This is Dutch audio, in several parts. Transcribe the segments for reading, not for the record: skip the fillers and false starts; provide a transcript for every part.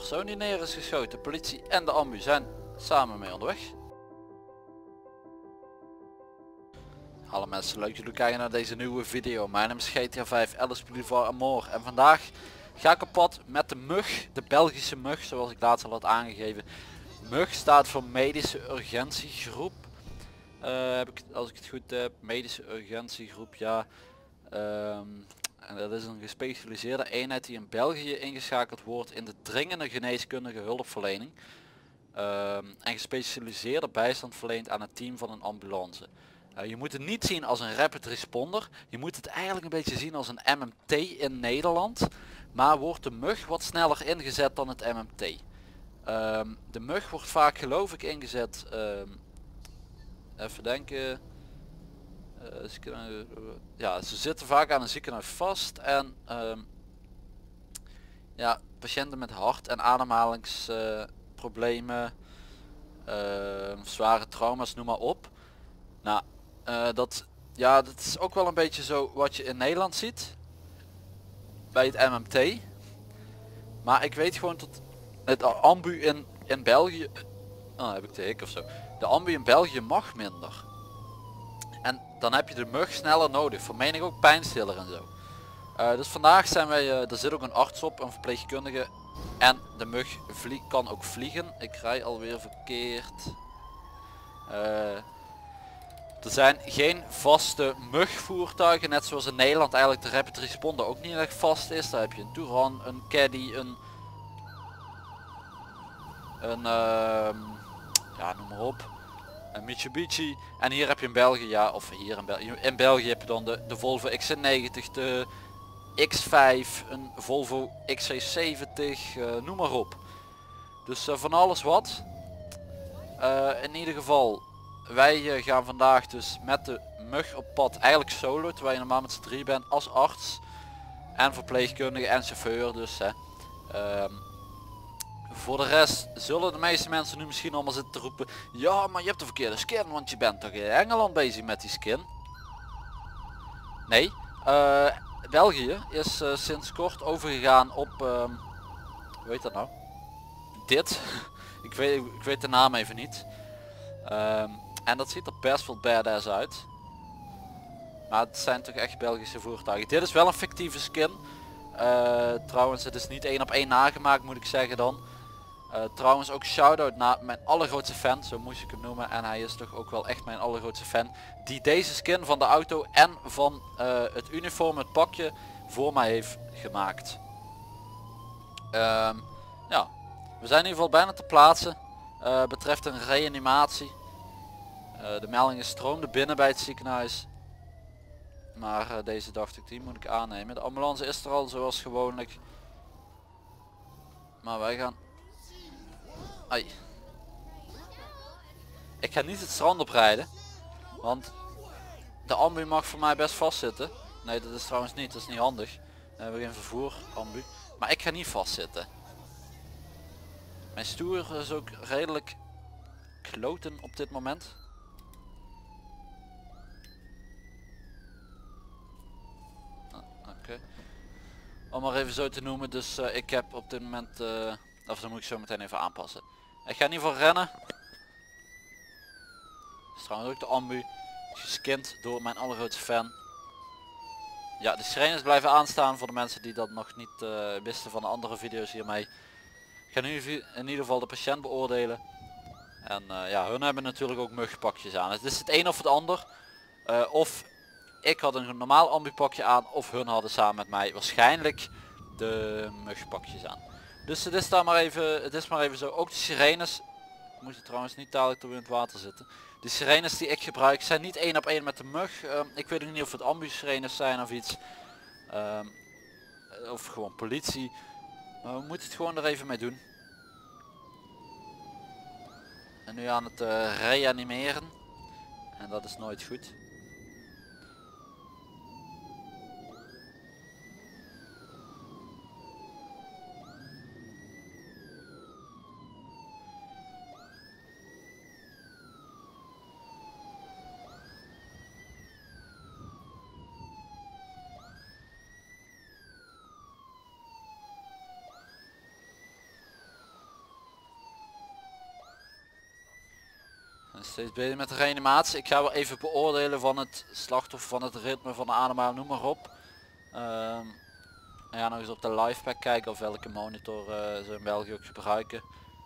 persoon die neer is geschoten. De politie en de ambu zijn samen mee onderweg. Hallo mensen, leuk dat jullie kijken naar deze nieuwe video. Mijn naam is GTA 5 Alice Boulevard Amour. En vandaag ga ik op pad met de MUG, de Belgische MUG, zoals ik laatst al had aangegeven. MUG staat voor Medische Urgentiegroep. Als ik het goed heb, Medische Urgentiegroep, ja. En dat is een gespecialiseerde eenheid die in België ingeschakeld wordt in de dringende geneeskundige hulpverlening. En gespecialiseerde bijstand verleent aan het team van een ambulance. Je moet het niet zien als een rapid responder. Je moet het eigenlijk een beetje zien als een MMT in Nederland. Maar wordt de MUG wat sneller ingezet dan het MMT. De MUG wordt vaak geloof ik ingezet. Even denken. Ja, ze zitten vaak aan een ziekenhuis vast. En ja, patiënten met hart- en ademhalingsproblemen. Zware trauma's, noem maar op. Nou, dat is ook wel een beetje zo wat je in Nederland ziet bij het MMT. Maar ik weet gewoon dat het ambu in België, heb ik de hik of zo. De ambu in België mag minder. En dan heb je de MUG sneller nodig. Voor mening ook pijnstiller en zo. Dus vandaag zijn wij, er zit ook een arts op, een verpleegkundige. En de MUG kan ook vliegen. Ik rij alweer verkeerd. Er zijn geen vaste MUG voertuigen, net zoals in Nederland eigenlijk de rapid responder ook niet echt vast is. Daar heb je een Touran, een Caddy, ja, noem maar op, een Mitsubishi. En hier heb je in België, ja, of hier in België heb je dan de Volvo XC90, de X5, een Volvo XC70, noem maar op. Dus van alles wat. In ieder geval, wij gaan vandaag dus met de MUG op pad, eigenlijk solo, terwijl je normaal met z'n 3 bent als arts en verpleegkundige en chauffeur dus. Voor de rest zullen de meeste mensen nu misschien allemaal zitten te roepen, ja maar je hebt de verkeerde skin, want je bent toch in Engeland bezig met die skin. Nee, België is sinds kort overgegaan op, hoe heet dat nou? Dit. ik weet de naam even niet. En dat ziet er best wel badass uit. Maar het zijn toch echt Belgische voertuigen. Dit is wel een fictieve skin. Trouwens, het is niet 1 op 1 nagemaakt, moet ik zeggen dan. Trouwens ook shout-out naar mijn allergrootste fan, zo moest ik hem noemen. En hij is toch ook wel echt mijn allergrootste fan. Die deze skin van de auto en van het uniform, het pakje, voor mij heeft gemaakt. Ja, we zijn in ieder geval bijna te plaatsen. Betreft een reanimatie. De meldingen stroomden binnen bij het ziekenhuis. Maar deze dacht ik, die moet ik aannemen. De ambulance is er al zoals gewoonlijk. Maar wij gaan... Ai. Ik ga niet het strand oprijden. Want de ambu mag voor mij best vastzitten. Nee, dat is trouwens niet. Dat is niet handig. We hebben geen vervoer ambu. Maar ik ga niet vastzitten. Mijn stoer is ook redelijk kloten op dit moment. Om maar even zo te noemen, dus ik heb op dit moment, of dan moet ik zo meteen even aanpassen. Ik ga in ieder geval rennen. Is trouwens ook de ambu, geskind door mijn allergrootste fan. Ja, de sirenes blijven aanstaan voor de mensen die dat nog niet wisten van de andere video's hiermee. Ik ga nu in ieder geval de patiënt beoordelen. En ja, hun hebben natuurlijk ook mugpakjes aan. Het is het een of het ander. Of ik had een normaal ambupakje aan, of hun hadden samen met mij waarschijnlijk de mugpakjes aan. Dus het is daar maar even, het is maar even zo. Ook de sirenes, moet je trouwens niet dadelijk door in het water zitten. De sirenes die ik gebruik zijn niet 1 op 1 met de mug. Ik weet niet of het ambu sirenes zijn of iets. Of gewoon politie. Maar we moeten het gewoon er even mee doen. En nu aan het reanimeren. En dat is nooit goed. Steeds bezig met de reanimatie. Ik ga wel even beoordelen van het slachtoffer, van het ritme, van de ademhaling, noem maar op. Ja, nog eens op de livepack kijken of welke monitor ze in België ook gebruiken.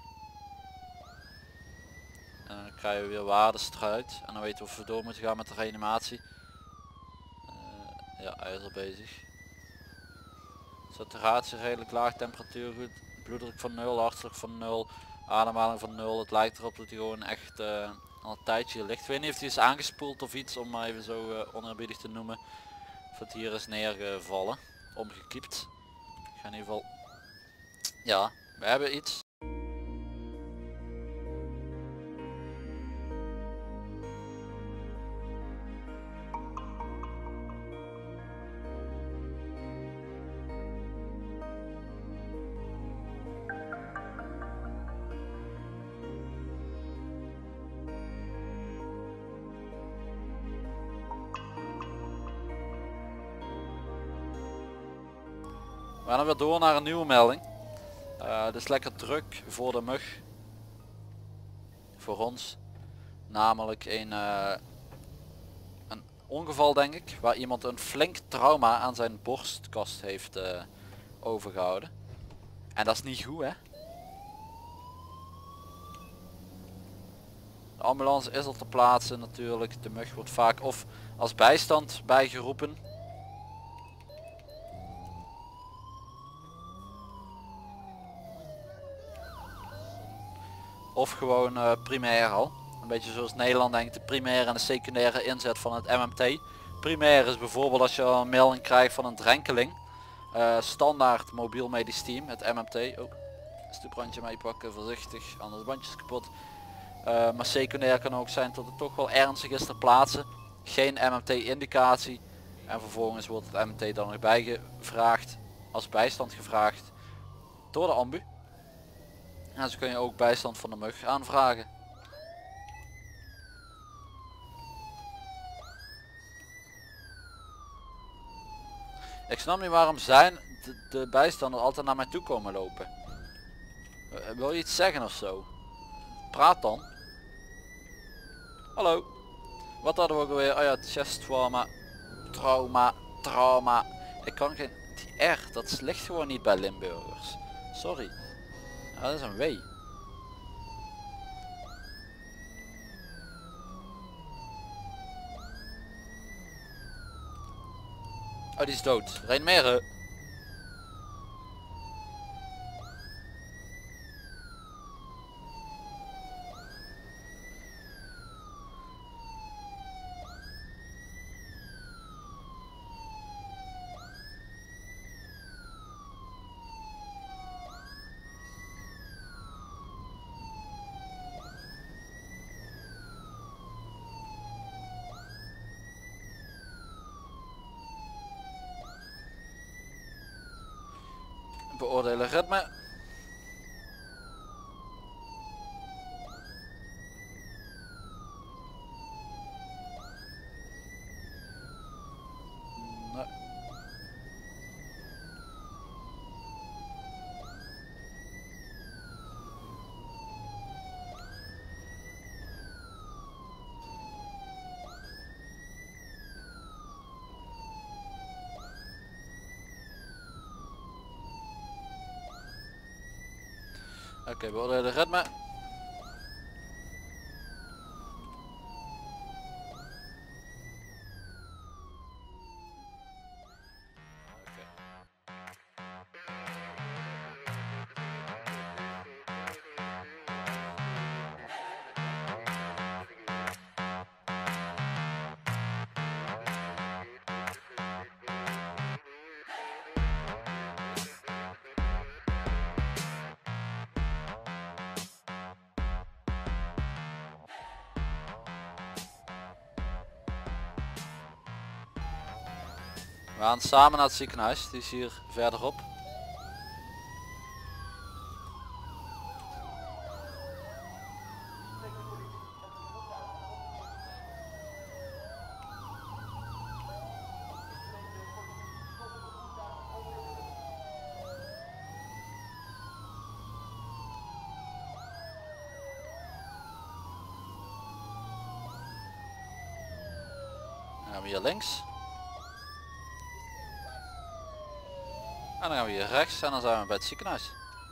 Dan krijgen we weer waardes eruit en dan weten we of we door moeten gaan met de reanimatie. Ja, hij is al bezig. Saturatie redelijk laag, temperatuur goed, bloeddruk van 0, hartslag van 0, ademhaling van 0. Het lijkt erop dat hij gewoon echt al een tijdje ligt. Ik weet niet of hij is aangespoeld of iets, om maar even zo oneerbiedig te noemen. Of het hier is neergevallen, omgekiept. Ik ga in ieder geval... Ja, we hebben iets. We gaan weer door naar een nieuwe melding. Het is lekker druk voor de mug. Voor ons. Namelijk een ongeval denk ik. Waar iemand een flink trauma aan zijn borstkast heeft overgehouden. En dat is niet goed hè. De ambulance is al ter plaatse natuurlijk. De mug wordt vaak of als bijstand bijgeroepen. Of gewoon primair al. Een beetje zoals Nederland denkt, de primaire en de secundaire inzet van het MMT. Primair is bijvoorbeeld als je een melding krijgt van een drenkeling. Standaard mobiel medisch team, het MMT. Oh, stoeprandje meepakken, voorzichtig, anders bandjes kapot. Maar secundair kan ook zijn tot het toch wel ernstig is ter plaatse. Geen MMT indicatie. En vervolgens wordt het MMT dan nog bijgevraagd, als bijstand gevraagd door de ambu. En zo kun je ook bijstand van de mug aanvragen. Ik snap niet waarom zijn de bijstanders altijd naar mij toe komen lopen. Wil je iets zeggen of zo? Praat dan. Hallo. Wat hadden we ook alweer? Oh ja, chest trauma. Ik kan geen... Die R, dat ligt gewoon niet bij Limburgers. Sorry. Ja, dat is een W. Oh, die is dood. Reanimeren. Beoordelen ritme. Nee. Oké, beoordelen ritme. We gaan samen naar het ziekenhuis, die is hier verderop. gaan we hier links. En dan gaan we hier rechts en dan zijn we bij het ziekenhuis.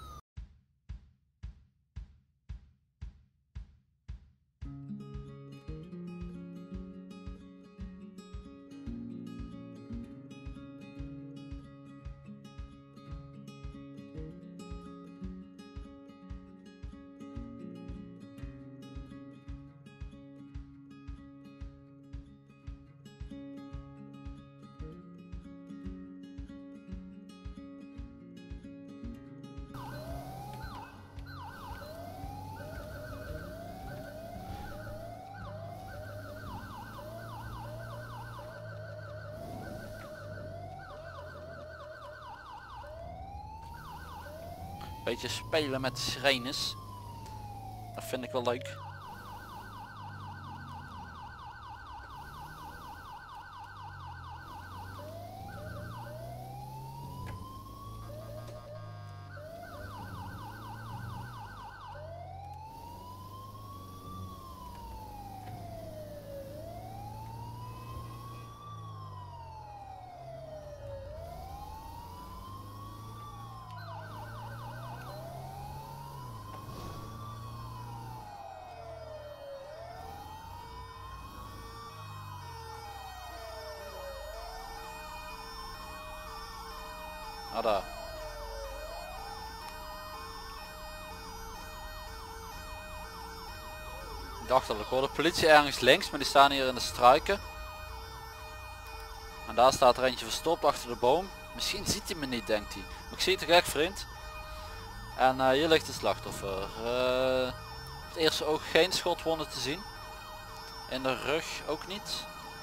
Beetje spelen met de sirenes. Dat vind ik wel leuk. Ah, daar. Ik dacht al, ik hoorde de politie ergens links, maar die staan hier in de struiken. En daar staat er eentje verstopt achter de boom. Misschien ziet hij me niet, denkt hij. Maar ik zie het te gek, vriend. En hier ligt het slachtoffer. Het eerste oog geen schotwonden te zien. In de rug ook niet.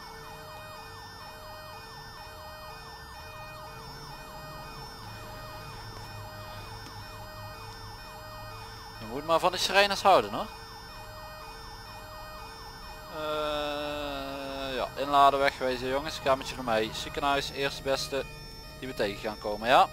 Je moet maar van de sirenes houden, hoor. Ja, inladen, wegwezen jongens. Ik ga met jullie mee. Ziekenhuis, eerste beste die we tegen gaan komen, ja.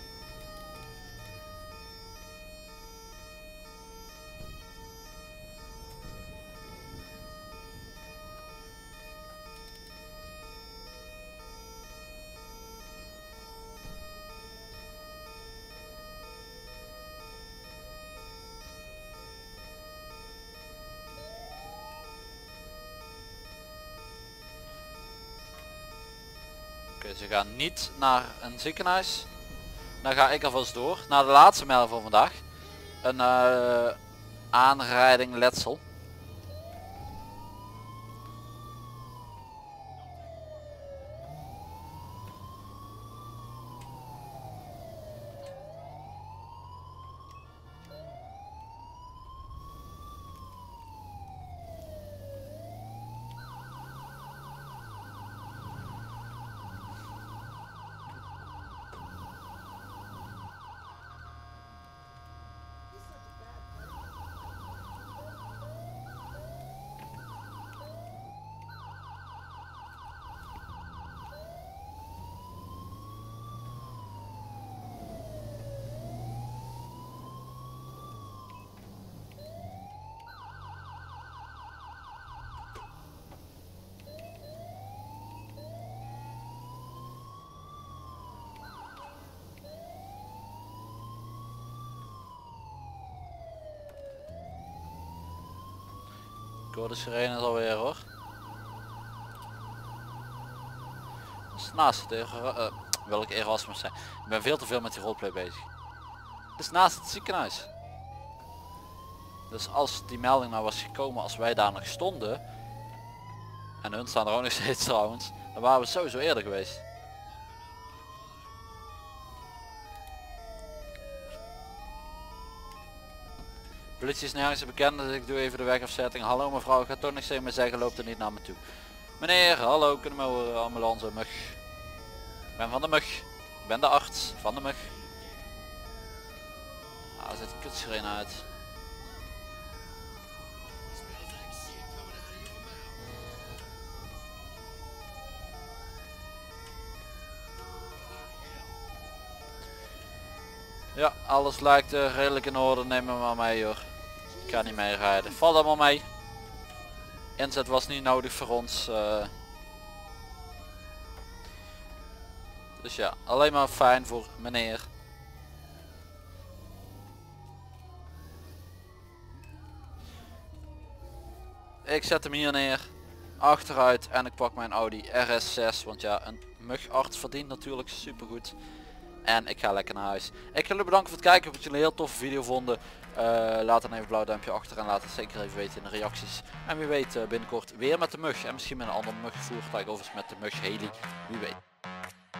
Ze gaan niet naar een ziekenhuis. Dan ga ik alvast door naar de laatste melding van vandaag. Een aanrijding letsel. Ik hoor de sirenes alweer, hoor. Dat is naast het wil ik Erasmus zijn. Ik ben veel te veel met die roleplay bezig. Het is naast het ziekenhuis. Dus als die melding nou was gekomen als wij daar nog stonden, en hun staan er ook nog steeds trouwens, dan waren we sowieso eerder geweest. Politie is nergens bekend, dus ik doe even de wegafzetting. Hallo mevrouw, ik ga toch niks tegen me zeggen, loopt er niet naar me toe. Meneer, hallo, kunnen we horen, ambulance, mug. Ik ben van de mug. Ik ben de arts van de mug. Ah, er zit een kutsirene uit. Ja, alles lijkt redelijk in orde, neem me maar mee hoor. Ik ga niet mee rijden. Val allemaal mee. Inzet was niet nodig voor ons. Dus ja, alleen maar fijn voor meneer. Ik zet hem hier neer, achteruit en ik pak mijn Audi RS6, want ja, een mugarts verdient natuurlijk supergoed. En ik ga lekker naar huis. Ik ga jullie bedanken voor het kijken, ik hoop dat jullie een heel toffe video vonden. Laat dan even een blauw duimpje achter en laat het zeker even weten in de reacties. En wie weet binnenkort weer met de mug en misschien met een ander mugvoertuig of eens met de mug heli, wie weet.